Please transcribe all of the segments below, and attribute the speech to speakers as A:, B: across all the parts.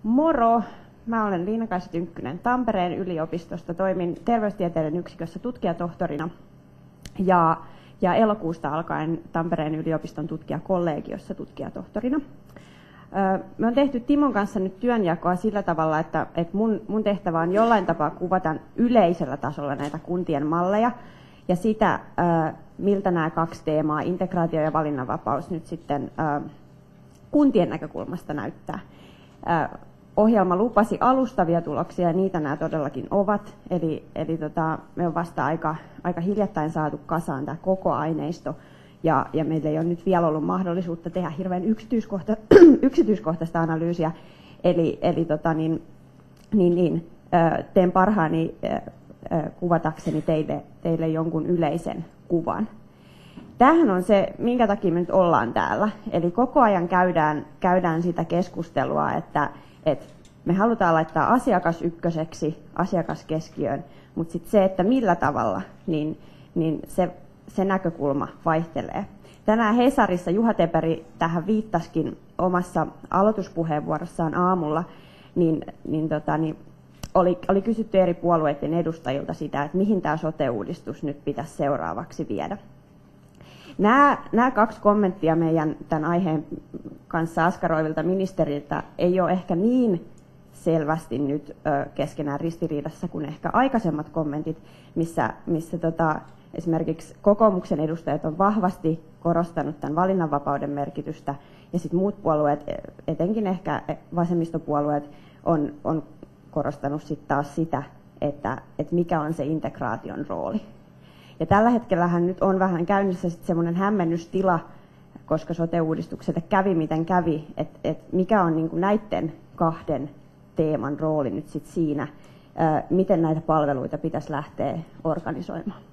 A: Moro! Mä olen Liina-Kaisa Tynkkynen Tampereen yliopistosta. Toimin terveystieteiden yksikössä tutkijatohtorina ja elokuusta alkaen Tampereen yliopiston tutkijakollegiossa tutkijatohtorina. Me on tehty Timon kanssa nyt työnjakoa sillä tavalla, että mun tehtävä on jollain tapaa kuvata yleisellä tasolla näitä kuntien malleja ja sitä, miltä nämä kaksi teemaa, integraatio ja valinnanvapaus, nyt sitten kuntien näkökulmasta näyttää. Ohjelma lupasi alustavia tuloksia ja niitä nämä todellakin ovat. Eli me on vasta aika hiljattain saatu kasaan tämä koko aineisto ja meillä ei ole nyt vielä ollut mahdollisuutta tehdä hirveän yksityiskohtaista analyysiä. Eli teen parhaani kuvatakseni teille jonkun yleisen kuvan. Tämähän on se, minkä takia me nyt ollaan täällä. Eli koko ajan käydään sitä keskustelua, että me halutaan laittaa asiakas ykköseksi, asiakas keskiöön, mutta sitten se, että millä tavalla, niin se näkökulma vaihtelee. Tänään Hesarissa Juha Teperi tähän viittasikin omassa aloituspuheenvuorossaan aamulla, oli kysytty eri puolueiden edustajilta sitä, että mihin tämä sote-uudistus nyt pitäisi seuraavaksi viedä. Nämä kaksi kommenttia meidän tämän aiheen kanssa askaroivilta ministeriltä ei ole ehkä niin selvästi nyt keskenään ristiriidassa kuin ehkä aikaisemmat kommentit, missä esimerkiksi kokoomuksen edustajat on vahvasti korostanut tämän valinnanvapauden merkitystä ja sitten muut puolueet, etenkin ehkä vasemmistopuolueet, on korostanut sitten taas sitä, että mikä on se integraation rooli. Ja tällä hetkellähän nyt on vähän käynnissä semmoinen hämmennystila, koska sote-uudistukselle kävi miten kävi, että mikä on niinku näiden kahden teeman rooli nyt sit siinä, miten näitä palveluita pitäisi lähteä organisoimaan.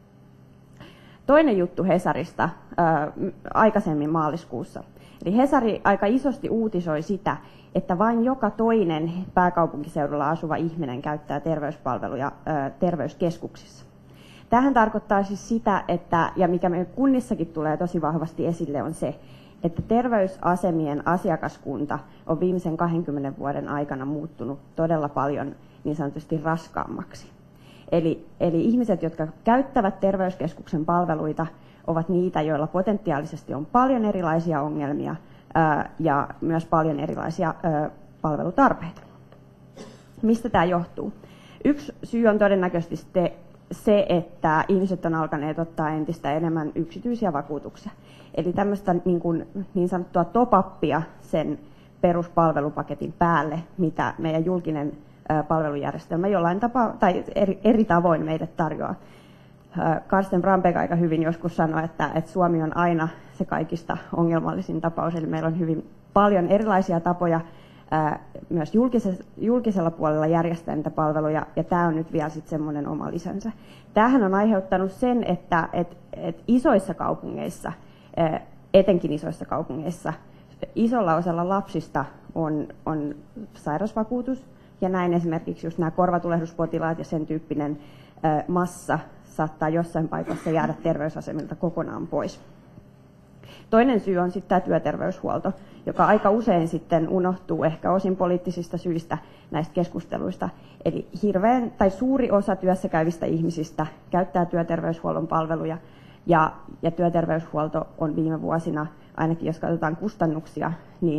A: Toinen juttu Hesarista aikaisemmin maaliskuussa. Eli Hesari aika isosti uutisoi sitä, että vain joka toinen pääkaupunkiseudulla asuva ihminen käyttää terveyspalveluja terveyskeskuksissa. Tämähän tarkoittaa siis sitä, ja mikä meidän kunnissakin tulee tosi vahvasti esille, on se, että terveysasemien asiakaskunta on viimeisen 20 vuoden aikana muuttunut todella paljon niin sanotusti raskaammaksi. Eli ihmiset, jotka käyttävät terveyskeskuksen palveluita, ovat niitä, joilla potentiaalisesti on paljon erilaisia ongelmia ja myös paljon erilaisia palvelutarpeita. Mistä tämä johtuu? Yksi syy on todennäköisesti se, että ihmiset on alkaneet ottaa entistä enemmän yksityisiä vakuutuksia. Eli tämmöistä niin sanottua top-upia sen peruspalvelupaketin päälle, mitä meidän julkinen palvelujärjestelmä jollain tapaa tai eri tavoin meille tarjoaa. Karsten Brandbeck aika hyvin joskus sanoi, että Suomi on aina se kaikista ongelmallisin tapaus, eli meillä on hyvin paljon erilaisia tapoja myös julkisella puolella järjestää niitä palveluja, ja tämä on nyt vielä sitten semmoinen oma lisänsä. Tämähän on aiheuttanut sen, että isoissa kaupungeissa, etenkin isoissa kaupungeissa, isolla osalla lapsista on sairausvakuutus, ja näin esimerkiksi just nämä korvatulehduuspotilaat ja sen tyyppinen massa saattaa jossain paikassa jäädä terveysasemilta kokonaan pois. Toinen syy on sitten tämä työterveyshuolto, joka aika usein sitten unohtuu ehkä osin poliittisista syistä näistä keskusteluista. Eli suuri osa työssä käyvistä ihmisistä käyttää työterveyshuollon palveluja, ja työterveyshuolto on viime vuosina, ainakin jos katsotaan kustannuksia,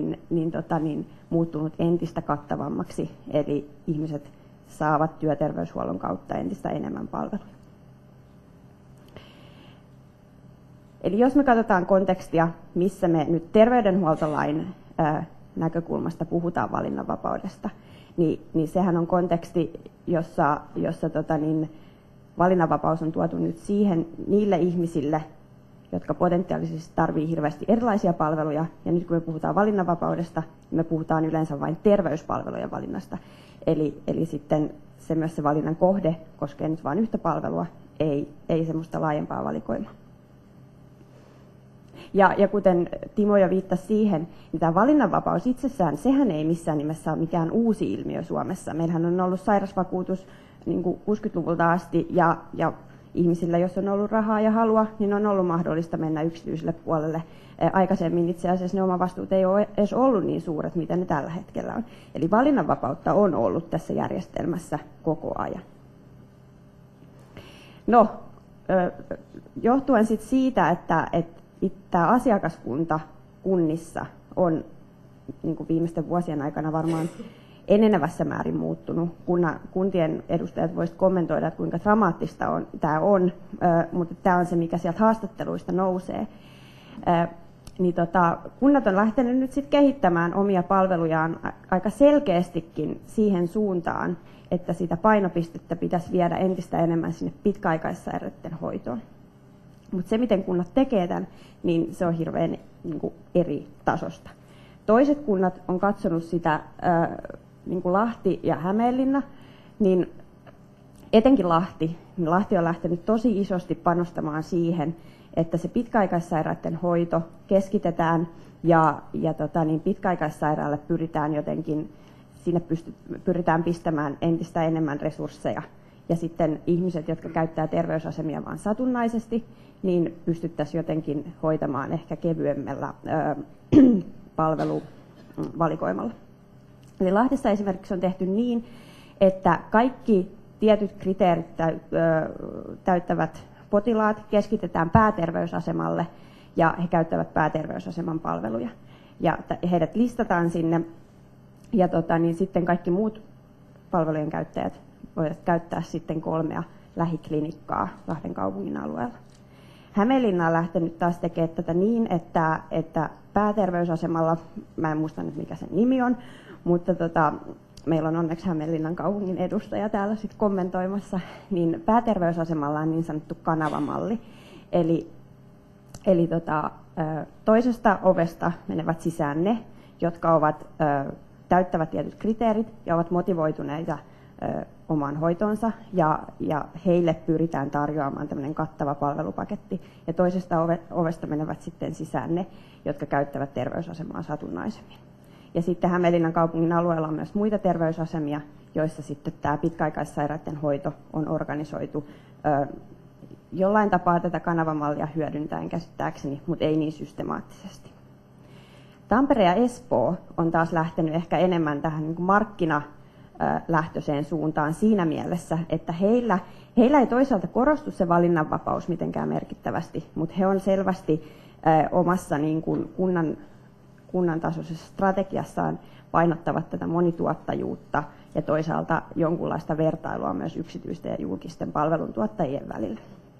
A: muuttunut entistä kattavammaksi, eli ihmiset saavat työterveyshuollon kautta entistä enemmän palveluja. Eli jos me katsotaan kontekstia, missä me nyt terveydenhuoltolain näkökulmasta puhutaan valinnanvapaudesta, niin sehän on konteksti, jossa valinnanvapaus on tuotu nyt niille ihmisille, jotka potentiaalisesti tarvitsevat hirveästi erilaisia palveluja. Ja nyt kun me puhutaan valinnanvapaudesta, niin me puhutaan yleensä vain terveyspalvelujen valinnasta. Eli sitten myös se valinnan kohde koskee nyt vain yhtä palvelua, ei semmoista laajempaa valikoimaa. Ja kuten Timo jo viittasi siihen, niin tämä valinnanvapaus itsessään, sehän ei missään nimessä ole mikään uusi ilmiö Suomessa. Meillähän on ollut sairausvakuutus niin kuin 60-luvulta asti ja ihmisillä, jos on ollut rahaa ja halua, niin on ollut mahdollista mennä yksityiselle puolelle. Aikaisemmin itse asiassa ne omavastuut ei ole edes ollut niin suuret, mitä ne tällä hetkellä on. Eli valinnanvapautta on ollut tässä järjestelmässä koko ajan. No, johtuen sit siitä, että tämä asiakaskunta kunnissa on niin kuin viimeisten vuosien aikana varmaan enenevässä määrin muuttunut. Kuntien edustajat voisivat kommentoida, että kuinka dramaattista tämä on, mutta tämä on se, mikä sieltä haastatteluista nousee. Kunnat on lähtenyt nyt sit kehittämään omia palvelujaan aika selkeästikin siihen suuntaan, että sitä painopistettä pitäisi viedä entistä enemmän sinne pitkäaikaissairaiden hoitoon. Mutta se, miten kunnat tekee tämän, niin se on hirveän eri tasosta. Toiset kunnat on katsonut sitä, niin kuin Lahti ja Hämeenlinna, niin etenkin Lahti on lähtenyt tosi isosti panostamaan siihen, että se pitkäaikaissairaiden hoito keskitetään ja pitkäaikaissairaalle pyritään jotenkin, sinne pyritään pistämään entistä enemmän resursseja. Ja sitten ihmiset, jotka käyttää terveysasemia vain satunnaisesti, niin pystyttäisiin jotenkin hoitamaan ehkä kevyemmällä palveluvalikoimalla. Eli Lahdessa esimerkiksi on tehty niin, että kaikki tietyt kriteerit täyttävät potilaat keskitetään pääterveysasemalle ja he käyttävät pääterveysaseman palveluja. Ja heidät listataan sinne ja sitten kaikki muut palvelujen käyttäjät voivat käyttää sitten 3 lähiklinikkaa Lahden kaupungin alueella. Hämeenlinna on lähtenyt taas tekemään tätä niin, että pääterveysasemalla, mä en muista nyt mikä sen nimi on, mutta meillä on onneksi Hämeenlinnan kaupungin edustaja täällä sit kommentoimassa, niin pääterveysasemalla on niin sanottu kanavamalli. Eli toisesta ovesta menevät sisään ne, jotka täyttävät tietyt kriteerit ja ovat motivoituneita omaan hoitoonsa ja heille pyritään tarjoamaan tämmöinen kattava palvelupaketti. Ja toisesta ovesta menevät sitten sisään ne, jotka käyttävät terveysasemaa satunnaisemmin. Ja sitten Hämeenlinnan kaupungin alueella on myös muita terveysasemia, joissa sitten tämä pitkäaikaissairaiden hoito on organisoitu jollain tapaa tätä kanavamallia hyödyntäen käsittääkseni, mutta ei niin systemaattisesti. Tampere ja Espoo on taas lähtenyt ehkä enemmän tähän niin kuin markkinalähtöiseen suuntaan siinä mielessä, että heillä ei toisaalta korostu se valinnanvapaus mitenkään merkittävästi, mutta he on selvästi omassa niin kuin kunnan tasoisessa strategiassaan painottavat tätä monituottajuutta ja toisaalta jonkunlaista vertailua myös yksityisten ja julkisten palveluntuottajien välillä.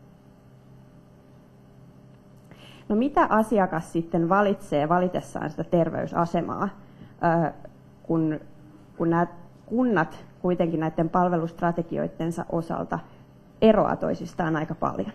A: No mitä asiakas sitten valitsee valitessaan sitä terveysasemaa, kun nämä kunnat kuitenkin näiden palvelustrategioidensa osalta eroaa toisistaan aika paljon?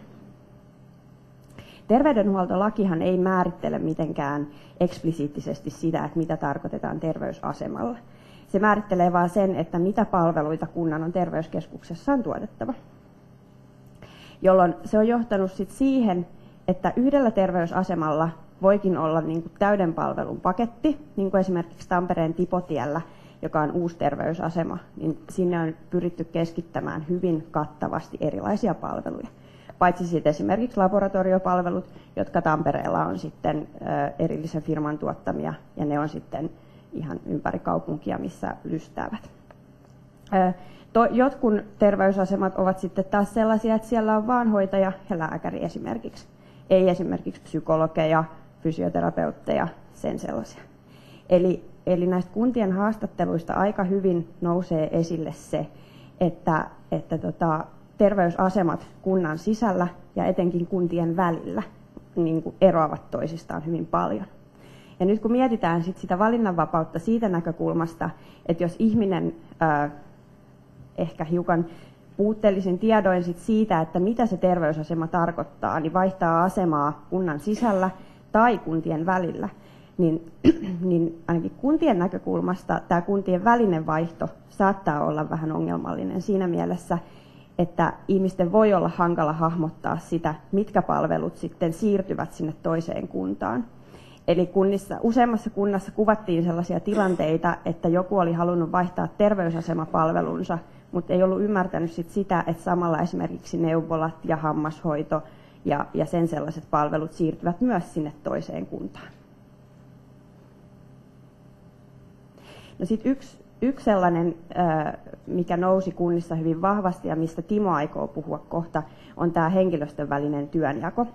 A: Terveydenhuoltolakihan ei määrittele mitenkään eksplisiittisesti sitä, että mitä tarkoitetaan terveysasemalla. Se määrittelee vain sen, että mitä palveluita kunnan on terveyskeskuksessaan tuotettava. Jolloin se on johtanut sit siihen, että yhdellä terveysasemalla voikin olla niin kuin täyden palvelun paketti, niin kuin esimerkiksi Tampereen Tipotiellä, joka on uusi terveysasema, niin sinne on pyritty keskittämään hyvin kattavasti erilaisia palveluja. Paitsi sitten esimerkiksi laboratoriopalvelut, jotka Tampereella on sitten erillisen firman tuottamia, ja ne on sitten ihan ympäri kaupunkia, missä lystäävät. Jotkut terveysasemat ovat sitten taas sellaisia, että siellä on vain hoitaja ja lääkäri esimerkiksi. Ei esimerkiksi psykologeja, fysioterapeutteja, sen sellaisia. Eli näistä kuntien haastatteluista aika hyvin nousee esille se, että terveysasemat kunnan sisällä ja etenkin kuntien välillä niin kuin eroavat toisistaan hyvin paljon. Ja nyt kun mietitään sitä valinnanvapautta siitä näkökulmasta, että jos ihminen ehkä hiukan puutteellisin tiedoin siitä, että mitä se terveysasema tarkoittaa, niin vaihtaa asemaa kunnan sisällä tai kuntien välillä, niin ainakin kuntien näkökulmasta tämä kuntien välinen vaihto saattaa olla vähän ongelmallinen siinä mielessä, että ihmisten voi olla hankala hahmottaa sitä, mitkä palvelut sitten siirtyvät sinne toiseen kuntaan. Eli useammassa kunnassa kuvattiin sellaisia tilanteita, että joku oli halunnut vaihtaa terveysasemapalvelunsa, mutta ei ollut ymmärtänyt sitä, että samalla esimerkiksi neuvolat ja hammashoito ja sen sellaiset palvelut siirtyvät myös sinne toiseen kuntaan. No sitten yksi sellainen, mikä nousi kunnissa hyvin vahvasti ja mistä Timo aikoo puhua kohta, on tämä henkilöstön välinen työnjako.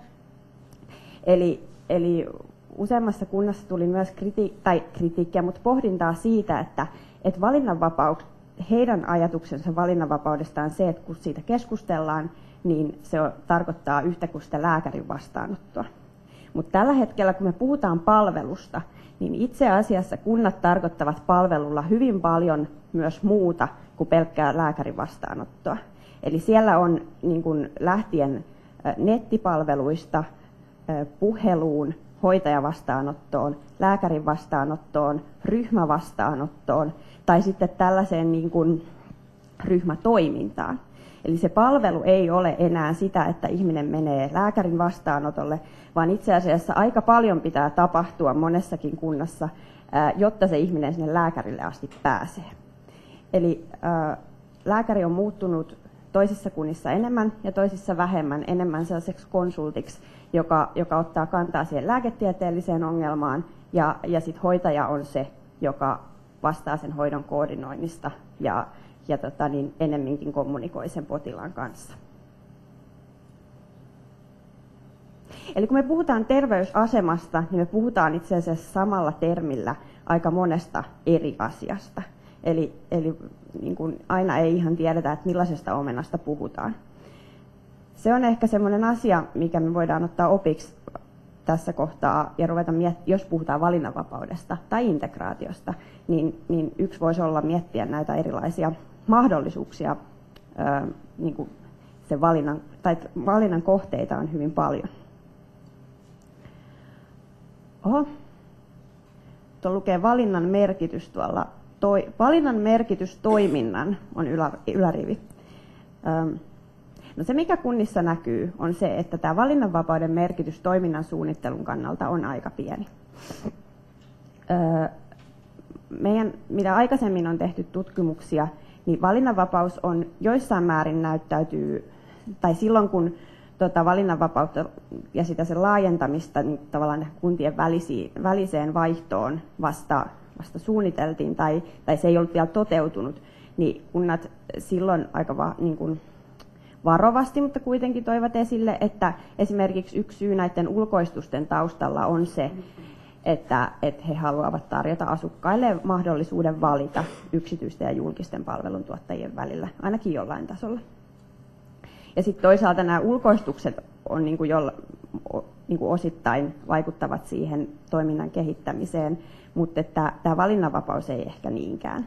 A: Eli useammassa kunnassa tuli myös kritiikkiä, mutta pohdintaa siitä, että heidän ajatuksensa valinnanvapaudesta on se, että kun siitä keskustellaan, niin se tarkoittaa yhtä kuin sitä lääkärin vastaanottoa. Mutta tällä hetkellä, kun me puhutaan palvelusta, niin itse asiassa kunnat tarkoittavat palvelulla hyvin paljon myös muuta kuin pelkkää lääkärin vastaanottoa. Eli siellä on niin kuin lähtien nettipalveluista, puheluun, hoitajavastaanottoon, lääkärin vastaanottoon, ryhmävastaanottoon tai sitten tällaiseen niin kuin ryhmätoimintaan. Eli se palvelu ei ole enää sitä, että ihminen menee lääkärin vastaanotolle, vaan itse asiassa aika paljon pitää tapahtua monessakin kunnassa, jotta se ihminen sinne lääkärille asti pääsee. Eli lääkäri on muuttunut toisissa kunnissa enemmän ja toisissa vähemmän, enemmän sellaiseksi konsultiksi, joka ottaa kantaa siihen lääketieteelliseen ongelmaan, ja sitten hoitaja on se, joka vastaa sen hoidon koordinoinnista ja enemminkin kommunikoi sen potilaan kanssa. Eli kun me puhutaan terveysasemasta, niin me puhutaan itse asiassa samalla termillä aika monesta eri asiasta. Eli niin kuin aina ei ihan tiedetä, että millaisesta omenasta puhutaan. Se on ehkä semmoinen asia, mikä me voidaan ottaa opiksi tässä kohtaa ja ruveta jos puhutaan valinnanvapaudesta tai integraatiosta, niin yksi voisi olla miettiä näitä erilaisia mahdollisuuksia, niin kuin sen valinnan kohteita on hyvin paljon. Tuo lukee valinnan merkitys tuolla. Valinnan merkitys toiminnan on ylärivi. No se, mikä kunnissa näkyy, on se, että tämä valinnanvapauden merkitys toiminnan suunnittelun kannalta on aika pieni. Mitä aikaisemmin on tehty tutkimuksia, niin valinnanvapaus on joissain määrin näyttäytyy, tai silloin kun valinnanvapautta ja sitä sen laajentamista niin tavallaan kuntien väliseen vaihtoon vasta suunniteltiin tai se ei ollut vielä toteutunut, niin kunnat silloin aika varovasti, mutta kuitenkin toivat esille, että esimerkiksi yksi syy näiden ulkoistusten taustalla on se, että he haluavat tarjota asukkaille mahdollisuuden valita yksityisten ja julkisten palveluntuottajien välillä, ainakin jollain tasolla. Ja sitten toisaalta nämä ulkoistukset on osittain vaikuttavat siihen toiminnan kehittämiseen, mutta tämä valinnanvapaus ei ehkä niinkään.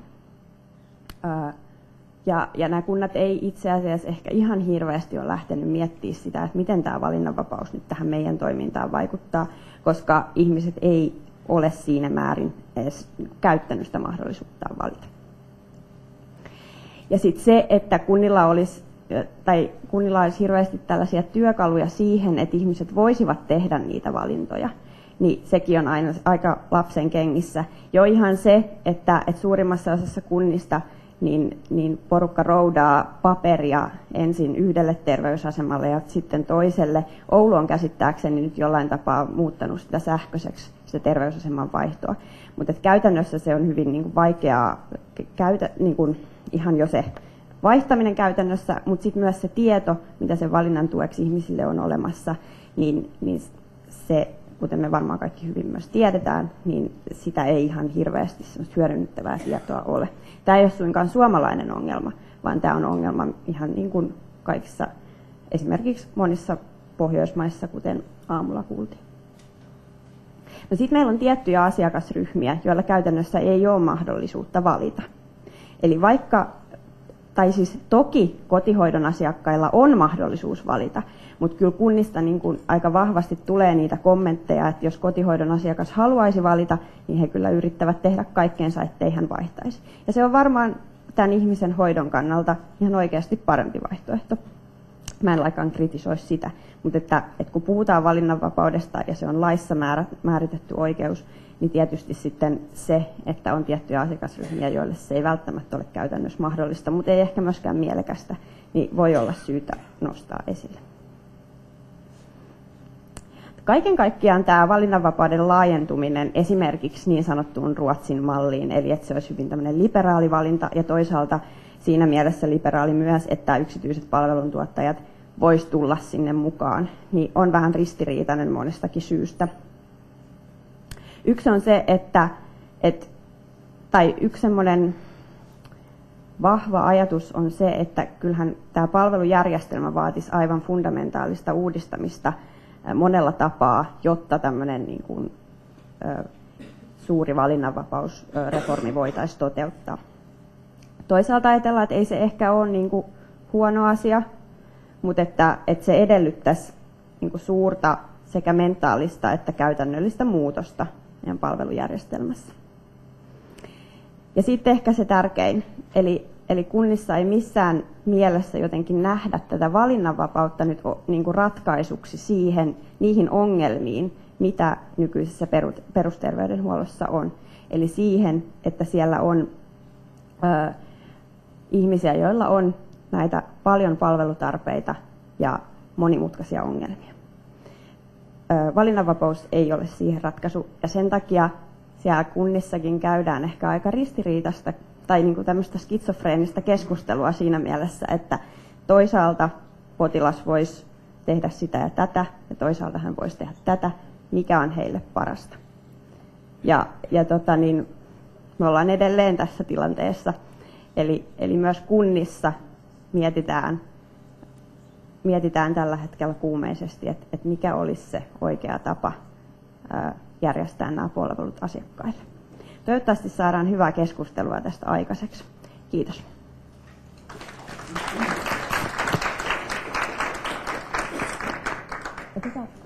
A: Ja nämä kunnat ei itse asiassa ehkä ihan hirveästi ole lähtenyt miettimään sitä, että miten tämä valinnanvapaus nyt tähän meidän toimintaan vaikuttaa, koska ihmiset ei ole siinä määrin edes käyttänyt sitä mahdollisuutta valita. Ja sitten se, että kunnilla olisi hirveästi tällaisia työkaluja siihen, että ihmiset voisivat tehdä niitä valintoja, niin sekin on aina aika lapsen kengissä. Jo ihan se, että suurimmassa osassa kunnista niin porukka roudaa paperia ensin yhdelle terveysasemalle ja sitten toiselle. Oulu on käsittääkseni nyt jollain tapaa muuttanut sitä sähköiseksi, sitä terveysaseman vaihtoa. Mutta käytännössä se on hyvin vaikeaa, ihan jo se vaihtaminen käytännössä, mutta sitten myös se tieto, mitä sen valinnan tueksi ihmisille on olemassa, niin se, kuten me varmaan kaikki hyvin myös tiedetään, niin sitä ei ihan hirveästi hyödynnettävää tietoa ole. Tämä ei ole suinkaan suomalainen ongelma, vaan tämä on ongelma ihan niin kuin kaikissa, esimerkiksi monissa Pohjoismaissa, kuten aamulla kuultiin. No sitten meillä on tiettyjä asiakasryhmiä, joilla käytännössä ei ole mahdollisuutta valita. Eli toki kotihoidon asiakkailla on mahdollisuus valita, mutta kyllä kunnista aika vahvasti tulee niitä kommentteja, että jos kotihoidon asiakas haluaisi valita, niin he kyllä yrittävät tehdä kaikkeensa, ettei hän vaihtaisi. Ja se on varmaan tämän ihmisen hoidon kannalta ihan oikeasti parempi vaihtoehto. Mä en lainkaan kritisoi sitä, mutta että kun puhutaan valinnanvapaudesta ja se on laissa määritetty oikeus, niin tietysti sitten se, että on tiettyjä asiakasryhmiä, joille se ei välttämättä ole käytännössä mahdollista, mutta ei ehkä myöskään mielekästä, niin voi olla syytä nostaa esille. Kaiken kaikkiaan tämä valinnanvapauden laajentuminen esimerkiksi niin sanottuun Ruotsin malliin, eli että se olisi hyvin tämmöinen liberaali valinta ja toisaalta siinä mielessä liberaali myös, että yksityiset palveluntuottajat vois tulla sinne mukaan, niin on vähän ristiriitainen monestakin syystä. Yksi on se, tai yksi semmoinen vahva ajatus on se, että kyllähän tämä palvelujärjestelmä vaatisi aivan fundamentaalista uudistamista monella tapaa, jotta tämmöinen niin kuin, suuri valinnanvapausreformi voitaisiin toteuttaa. Toisaalta ajatellaan, että ei se ehkä ole niin kuin huono asia, mutta että se edellyttäisi niin kuin suurta sekä mentaalista että käytännöllistä muutosta meidän palvelujärjestelmässä. Ja sitten ehkä se tärkein, eli kunnissa ei missään mielessä jotenkin nähdä tätä valinnanvapautta nyt niin kuin ratkaisuksi niihin ongelmiin, mitä nykyisessä perusterveydenhuollossa on. Eli siihen, että siellä on ihmisiä, joilla on näitä paljon palvelutarpeita ja monimutkaisia ongelmia. Valinnanvapaus ei ole siihen ratkaisu, ja sen takia siellä kunnissakin käydään ehkä aika ristiriitaista tai niin kuin tämmöistä skitsofreenista keskustelua siinä mielessä, että toisaalta potilas voisi tehdä sitä ja tätä, ja toisaalta hän voisi tehdä tätä, mikä on heille parasta. Me ollaan edelleen tässä tilanteessa, eli myös kunnissa mietitään tällä hetkellä kuumeisesti, että mikä olisi se oikea tapa järjestää nämä palvelut asiakkaille. Toivottavasti saadaan hyvää keskustelua tästä aikaiseksi. Kiitos.